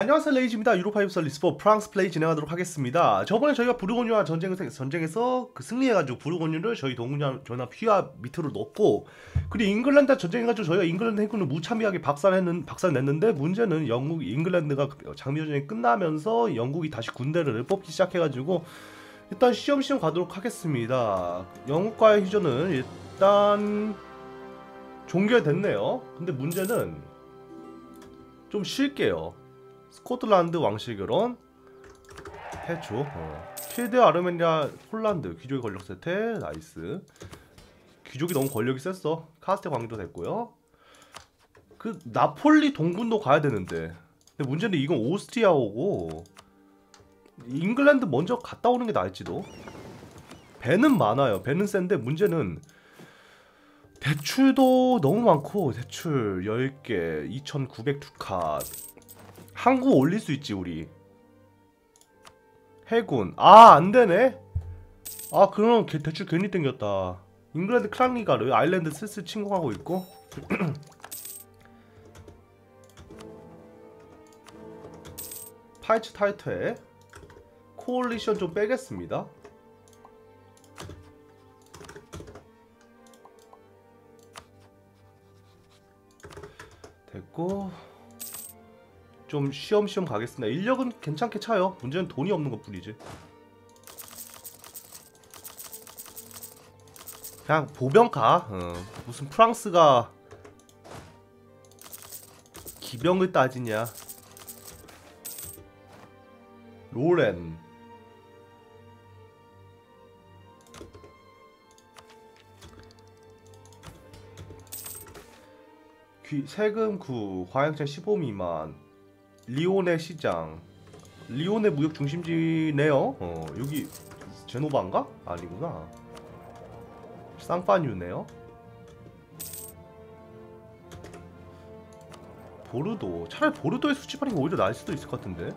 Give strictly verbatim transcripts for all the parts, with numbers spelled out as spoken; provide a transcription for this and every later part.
안녕하세요, 레이지입니다. 유로파이브 리스포 프랑스 플레이 진행하도록 하겠습니다. 저번에 저희가 부르고뉴와 전쟁에서, 전쟁에서 그 승리해가지고 부르고뉴를 저희 동문연 휘하 밑으로 넣고, 그리고 잉글랜드 전쟁해가지고 저희가 잉글랜드 해군을 무참하게 박살냈는, 박살냈는데, 문제는 영국, 잉글랜드가 장미전쟁이 끝나면서 영국이 다시 군대를 뽑기 시작해가지고 일단 시험시험 가도록 하겠습니다. 영국과의 휴전은 일단 종결됐네요. 근데 문제는 좀 쉴게요. 스코틀랜드 왕실 결혼 해줘. 어. 필드 아르메니아 폴란드 귀족의 권력 세태 나이스. 귀족이 너무 권력이 셌어. 카스테 광도 됐고요. 그 나폴리 동군도 가야 되는데, 근데 문제는 이건 오스트리아오고 잉글랜드 먼저 갔다 오는 게 나을지도. 배는 많아요. 배는 센데 문제는 대출도 너무 많고, 대출 열 개 이천구백 두카. 항구 올릴 수 있지 우리. 해군 아 안되네. 아 그럼 대출 괜히 땡겼다. 잉글랜드 크랑리가르 아일랜드 슬슬 침공하고 있고 파이츠 타이트에 코올리션 좀 빼겠습니다. 됐고 좀 쉬엄쉬엄 가겠습니다. 인력은 괜찮게 차요. 문제는 돈이 없는 것 뿐이지. 그냥 보병 가. 어. 무슨 프랑스가 기병을 따지냐. 로렌 귀, 세금 구 과양차 십오 미만 리온의 시장. 리온의 무역 중심지네요. 어, 여기 제노바인가? 아니구나. 쌍파뉴네요. 보르도. 차라리 보르도에 수집하는 게 오히려 나을 수도 있을 것 같은데.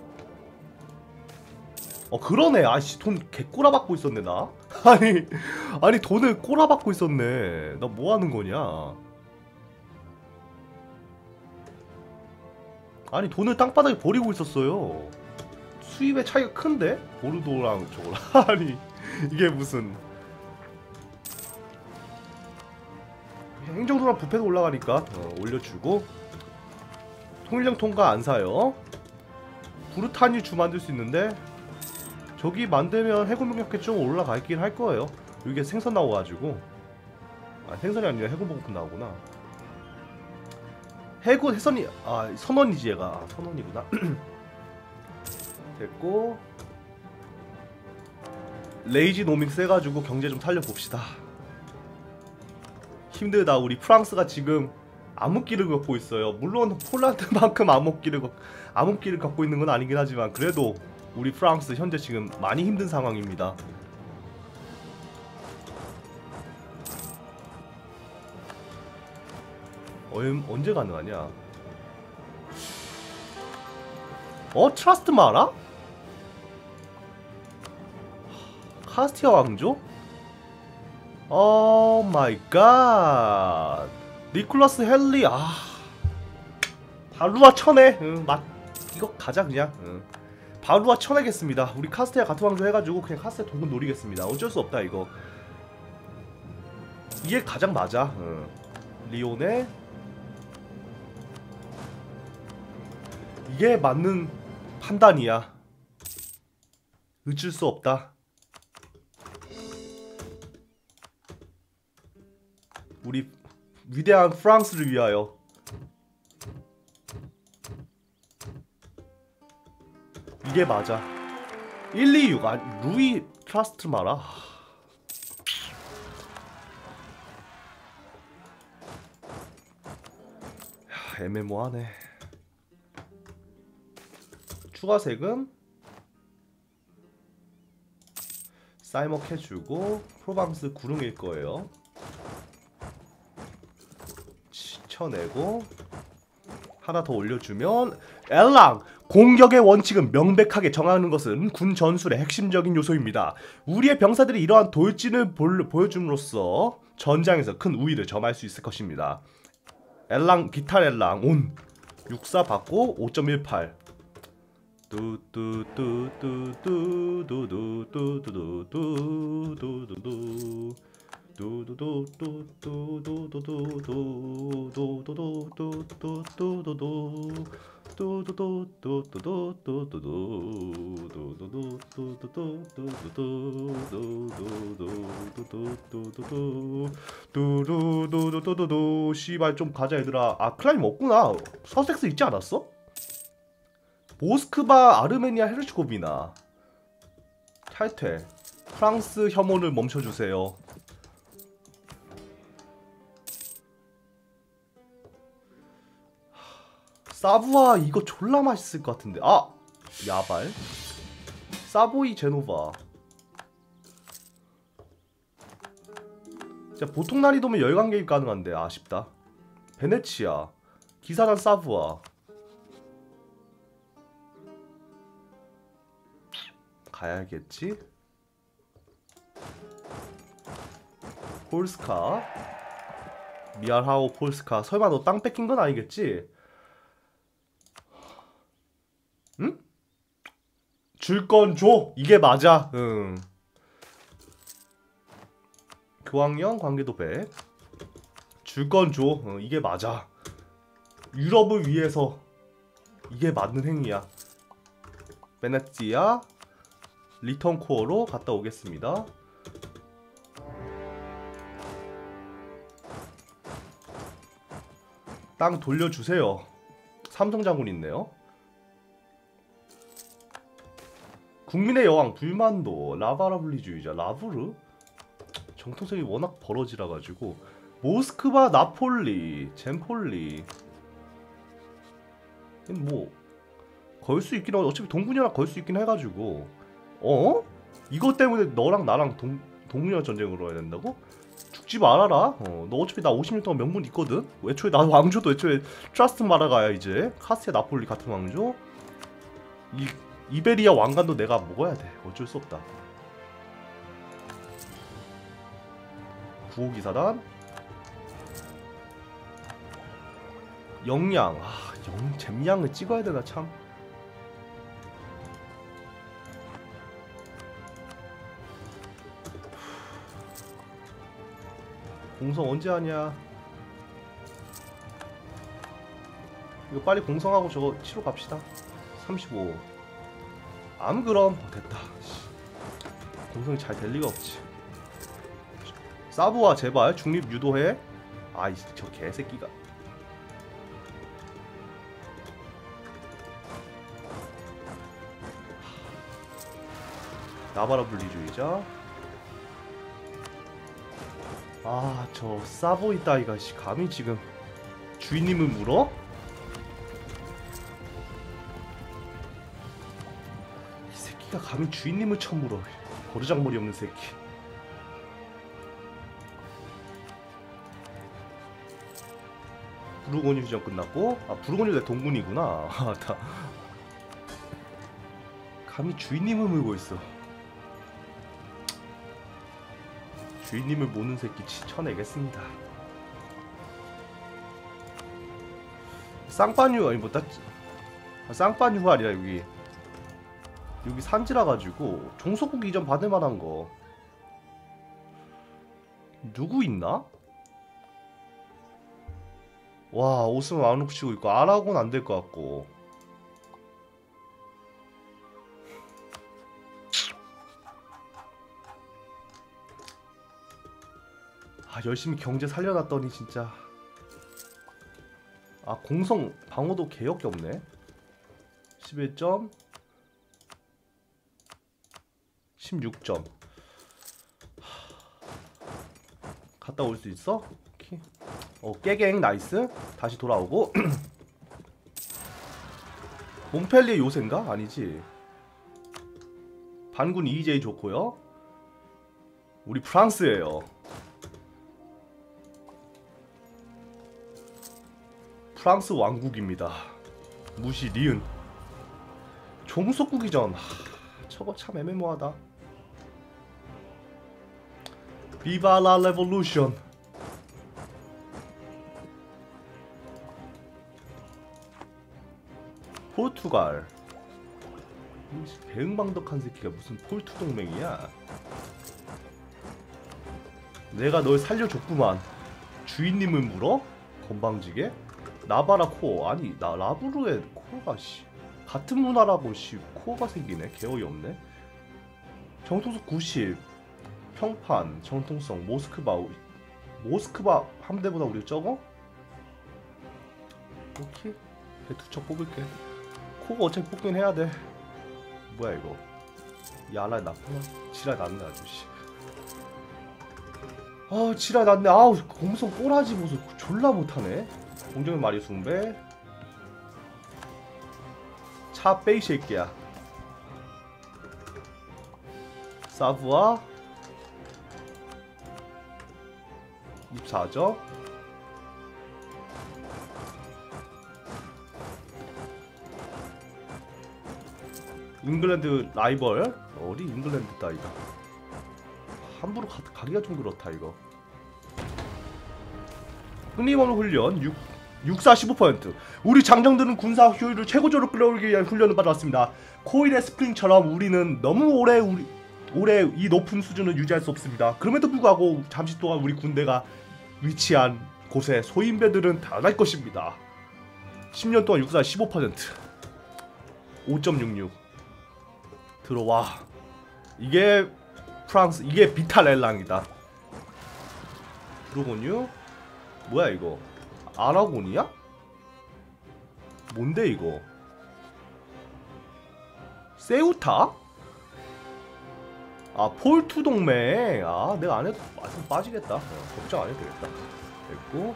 어 그러네. 아씨 돈 개꼬라박고 있었네 나. 아니 아니 돈을 꼬라박고 있었네. 나 뭐하는 거냐. 아니 돈을 땅바닥에 버리고 있었어요. 수입의 차이가 큰데? 보르도랑 저거랑. 아니 이게 무슨. 행정도랑 부패도 올라가니까 어, 올려주고. 통일령 통과 안 사요. 부르타뉴 주 만들 수 있는데 저기 만들면 해군 병력계 좀 올라가 있긴 할 거예요. 이게 생선 나와가지고. 아 생선이 아니라 해군 보급품 나오구나. 해군 해선이 아 선원이지 얘가. 아, 선원이구나. 됐고 레이지 노믹스 해가지고 경제 좀 살려봅시다. 힘들다. 우리 프랑스가 지금 암흑기를 겪고 있어요. 물론 폴란드만큼 암흑기를 암흑기를 겪고 있는 건 아니긴 하지만 그래도 우리 프랑스 현재 지금 많이 힘든 상황입니다. 얼, 언제 가능하냐? 어? 트러스트 마라? 카스티아 왕조? 오 마이 갓. 니콜라스 헨리. 아 바루아 쳐내. 응, 맛 이거 가자 그냥. 응. 바루아 쳐내겠습니다. 우리 카스티아 같은 왕조 해가지고 그냥 카스티아 동군 노리겠습니다. 어쩔 수 없다 이거. 이게 가장 맞아. 응. 리온에 이게 맞는 판단이야. 어쩔 수 없다. 우리 위대한 프랑스를 위하여. 이게 맞아. 일이육. 아 루이 트러스트 마라. 야, 애매모하네. 추가 세금 쌀먹 해주고 프로방스 구릉일 거예요. 쳐내고 하나 더 올려주면 엘랑. 공격의 원칙은 명백하게 정하는 것은 군 전술의 핵심적인 요소입니다. 우리의 병사들이 이러한 돌진을 보여줌으로써 전장에서 큰 우위를 점할 수 있을 것입니다. 엘랑 기탈 엘랑 온 육사 받고 오 점 일팔. 두두두두두두 씨발 좀 가자 얘들아. 아 클라임 없구나. 서섹스 있지 않았어? 모스크바 아르메니아 헤르츠고비나 탈퇴. 프랑스 혐오를 멈춰주세요. 사부아 이거 졸라 맛있을 것 같은데. 아! 야발. 사보이 제노바. 진짜 보통 난이도면 열강 개입 가능한데 아쉽다. 베네치아. 기사단 사부아. 가야겠지? 폴스카. 미알하오 폴스카. 설마 너 땅 뺏긴 건 아니겠지? 응? 줄 건 줘. 이게 맞아. 응. 교황령 관계도 백. 줄 건 줘. 응, 이게 맞아. 유럽을 위해서 이게 맞는 행위야. 베네치아 리턴 코어로 갔다 오겠습니다. 땅 돌려주세요. 삼성 장군 있네요. 국민의 여왕 불만도. 라바라블리주의자 라브르. 정통성이 워낙 벌어지라 가지고. 모스크바 나폴리 젠폴리. 뭐 걸 수 있긴 하. 어차피 동군이랑 걸 수 있긴 해가지고. 어? 이것 때문에 너랑 나랑 동 동군이랑 전쟁으로 해야 된다고? 죽지 말아라. 어, 너 어차피 나 오십 년 동안 명분 있거든. 애초에 나 왕조도 애초에 트라스트 마라가야 이제. 카스티아 나폴리 같은 왕조. 이 이베리아 왕관도 내가 먹어야 돼. 어쩔 수 없다. 구호기사단. 영양. 아, 영 잼양을 찍어야 되나 참. 공성 언제 하냐? 이거 빨리 공성하고 저거 치러 갑시다. 삼십오. 암 그럼. 어, 됐다. 공성이 잘 될 리가 없지. 사부아 제발 중립 유도해. 아이 저 개새끼가. 나바라 분리주의자. 아 저 사보이 따위가 씨 감히 지금 주인님을 물어? 이 새끼가 감히 주인님을 쳐물어. 버르장머리 없는 새끼. 부르고뉴 휴전 끝났고. 아 부르고뉴 내 동군이구나. 아 다 감히 주인님을 물고 있어. 주인님을 모는 새끼 쳐내겠습니다. 쌍파뉴 아니 뭐 딱 아, 쌍파뉴가 아니라 여기 여기 산지라 가지고 종속국 이전 받을 만한 거 누구 있나? 와 오스만 안 붙이고 있고 아라곤 안 될 것 같고. 아 열심히 경제 살려놨더니 진짜. 아 공성 방어도 개역이 없네. 십일 점 십육 점. 갔다 올 수 있어? 오케이. 어 깨갱 나이스. 다시 돌아오고. 몬펠리에 요새인가? 아니지. 반군 이제이 좋고요. 우리 프랑스예요. 프랑스 왕국입니다. 무시 리은. 종속국이전. 하, 저거 참 애매모하다. 비바 라 레볼루션. 포르투갈. 배응망덕한 새끼가 무슨 폴투 동맹이야. 내가 널 살려줬구만. 주인님을 물어? 건방지게? 나바라 코어. 아니 나 라브루의 코어가 씨 같은 문화라고 씨 코어가 생기네. 개어이없네. 정통성 구십. 평판 정통성 모스크바. 모스크바 함대보다 우리 적어? 오케이. 두 척 뽑을게. 코가 어차피 뽑긴 해야 돼. 뭐야 이거? 야라 났구나. 지랄 났네 아주 씨. 아 지랄 났네. 아우 공성 꼬라지 보소 졸라 못하네. 공정의 마리 숭배. 차 빼이 새끼야. 사부와 이십사 점. 잉글랜드 라이벌. 어디 잉글랜드 따위가. 함부로 가, 가기가 좀 그렇다 이거. 흥미없는 훈련 육, 육사 십오 퍼센트. 우리 장정들은 군사 효율을 최고조로 끌어올리기 위한 훈련을 받아왔습니다. 코일의 스프링처럼 우리는 너무 오래 우리 오래 이 높은 수준을 유지할 수 없습니다. 그럼에도 불구하고 잠시 동안 우리 군대가 위치한 곳에 소인배들은 달아날 것입니다. 십 년 동안 육사 십오 퍼센트. 오 점 육육. 들어와. 이게 프랑스, 이게 비탈엘랑이다. 그러군요. 뭐야 이거? 아라곤이야? 뭔데 이거? 세우타? 아 폴투 동맹. 아 내가 안 해도 좀 빠지겠다. 어, 걱정 안 해도 되겠다. 됐고.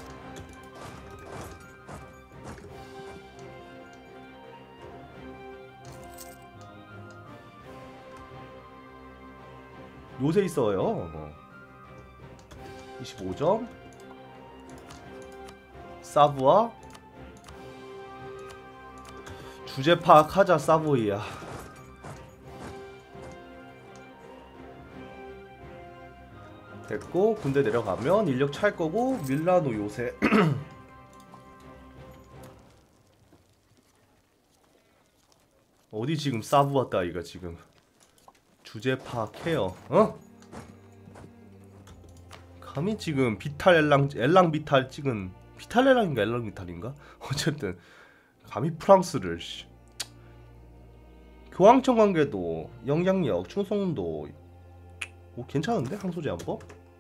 요새 있어요. 어. 이십오 점. 사부와 주제 파악하자. 사보이야. 됐고 군대 내려가면 인력 찰 거고. 밀라노 요새 어디 지금 사부 왔다 이가 지금 주제 파악해요. 어? 감히 지금 비탈 엘랑 엘랑 비탈 찍은 비탈 엘랑인가 엘랑 비탈인가? 어쨌든 감히 프랑스를 씨. 교황청 관계도 영향력 충성도 오 괜찮은데 항소제 한법?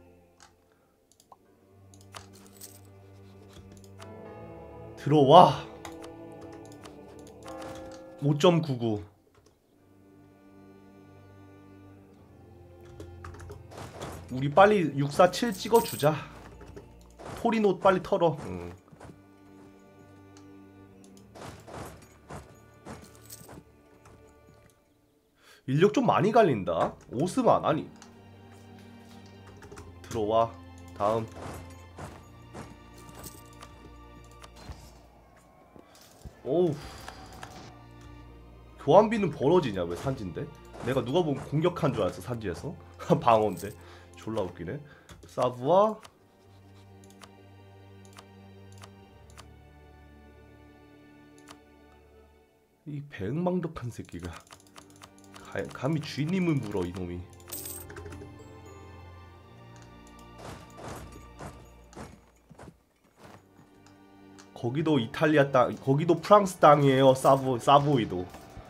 들어와. 오 점 구구. 우리 빨리 육사칠 찍어주자. 토리노 빨리 털어. 응. 인력 좀 많이 갈린다. 오스만 아니 들어와. 다음. 오우. 교환비는 벌어지냐 왜 산지인데? 내가 누가 보면 공격한 줄 알았어 산지에서. 방어인데 졸라 웃기네. 사부와 이 배응망덕한 새끼가 가, 감히 주인님을 물어 이놈이. 거기도 이탈리아 땅, 거기도 프랑스 땅이에요. 사부 사부이도.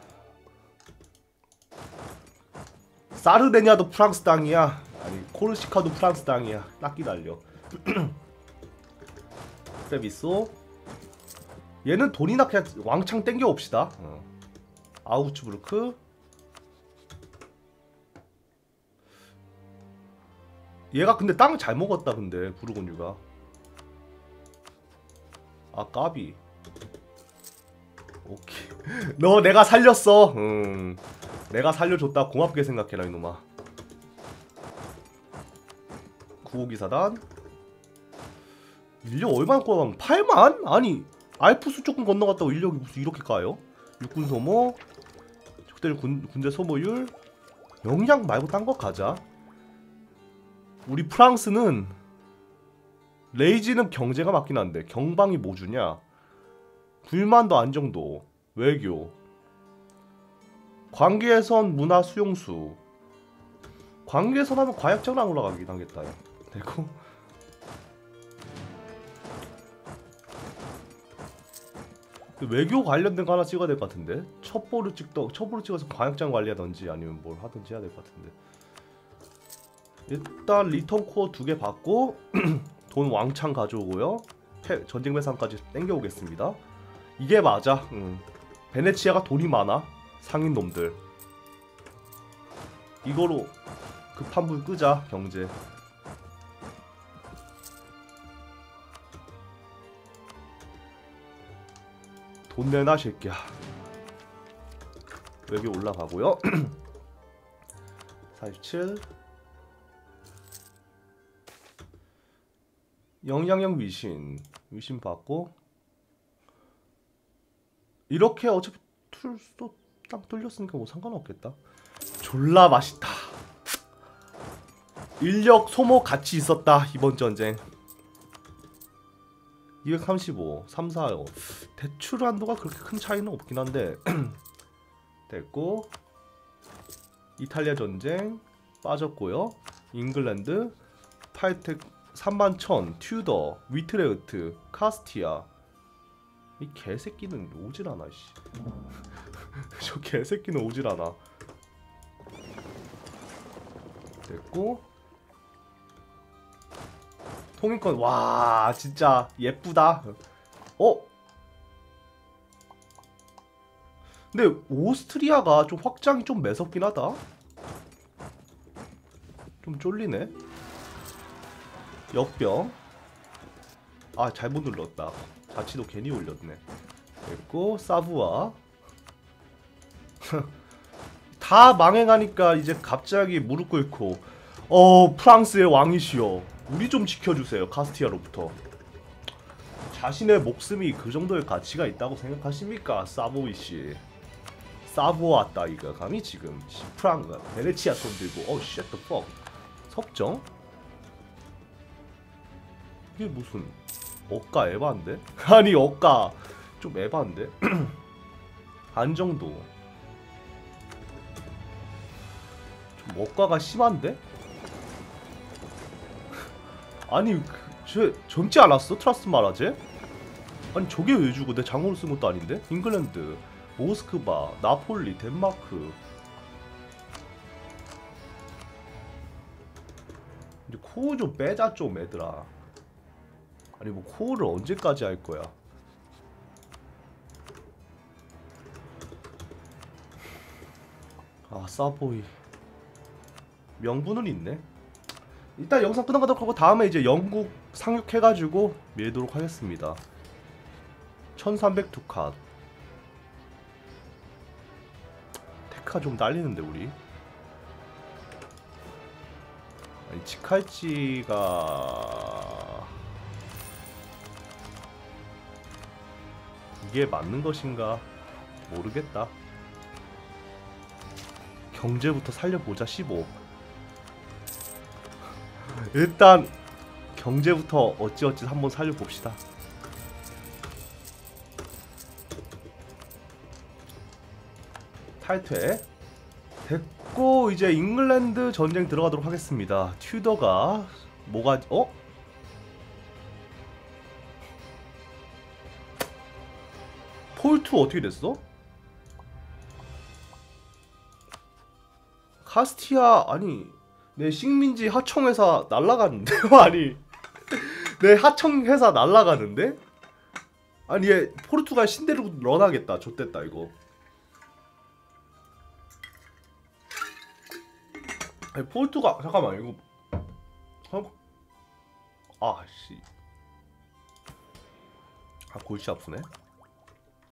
사르데냐도 프랑스 땅이야. 아니 코르시카도 프랑스 땅이야. 딱 기다려. 트레비소. 얘는 돈이나 그냥 왕창 땡겨 옵시다. 어. 아우츠부르크. 얘가 근데 땅을 잘 먹었다. 근데 부르곤유가. 아 까비. 오케이. 너 내가 살렸어. 음. 내가 살려줬다. 고맙게 생각해라 이놈아. 구호기사단. 인력 얼마나 꼬아가면 팔만? 아니 알프스 조금 건너갔다고 인력이 무슨 이렇게 까요? 육군 소모. 적대를 군, 군대 소모율. 영양 말고 딴 거 가자. 우리 프랑스는 레이지는 경제가 맞긴 한데 경방이 뭐 주냐? 불만도 안정도 외교. 광계선 문화 수용수. 광계선 하면 과약장랑 올라가긴 하겠다. 되고 외교 관련된 거 하나 찍어야 될 것 같은데. 첩보를 찍더 첩보를 찍어서 과약장 관리하던지 아니면 뭘 하든지 해야 될 것 같은데. 일단 리턴 코어 두 개 받고 돈 왕창 가져오고요. 패, 전쟁 배상까지 땡겨오겠습니다. 이게 맞아. 응. 베네치아가 돈이 많아. 상인 놈들. 이거로 급한 불 끄자. 경제. 돈 내놔 새끼야. 여기 올라가고요. 사십칠. 영향력 위신. 위신 받고 이렇게 어차피 툴도 딱 뚫렸으니까 뭐 상관없겠다. 졸라 맛있다. 인력 소모 같이 있었다 이번 전쟁. 이백삼십오, 삼, 사, 오. 대출 한도가 그렇게 큰 차이는 없긴 한데 됐고 이탈리아 전쟁 빠졌고요. 잉글랜드, 파이텍 삼만 천, 튜더, 위트레흐트, 카스티아. 이 개새끼는 오질 않아 씨. 저 개새끼는 오질 않아. 됐고 통일권. 와 진짜 예쁘다. 어? 근데 오스트리아가 좀 확장이 좀 매섭긴 하다. 좀 쫄리네. 역병. 아 잘못 눌렀다. 자치도 괜히 올렸네. 됐고 사부아. 다 망해가니까 이제 갑자기 무릎 꿇고 어 프랑스의 왕이시여 우리 좀 지켜주세요. 카스티아로부터. 자신의 목숨이 그 정도의 가치가 있다고 생각하십니까 사보이씨. 사부아 따위가 감히 지금 프랑 베네치아 손 들고 어 쉣 더 퍽. 섭정? 이게 무슨 억가 에반데? 아니 억가 좀 에반데? 안정도 좀 억가가 심한데? 아니 그, 쟤 젊지 않았어? 트라스 마라제? 아니 저게 왜 주고 내 장어를 쓴 것도 아닌데? 잉글랜드, 모스크바, 나폴리, 덴마크. 이제 코어 좀 빼자 좀 얘들아. 아니 뭐 코어를 언제까지 할 거야? 아 사보이 명분은 있네. 일단 영상 끝나가도록 하고 다음에 이제 영국 상륙해가지고 밀도록 하겠습니다. 천삼백 두칸. 테크가 좀 딸리는데 우리. 아니 치칼지가 이게 맞는 것인가 모르겠다. 경제부터 살려보자. 십오. 일단 경제부터 어찌어찌 한번 살려봅시다. 탈퇴 됐고 이제 잉글랜드 전쟁 들어가도록 하겠습니다. 튜더가 뭐가 어? 폴투 어떻게 됐어? 카스티아 아니 내 식민지 하청회사 날라가는데? 아니 내 하청회사 날라가는데? 아니 얘 포르투갈 신대로 런하겠다. 좆됐다 이거. 아니 포르투갈 잠깐만 이거 어? 아씨 아 골치 아프네.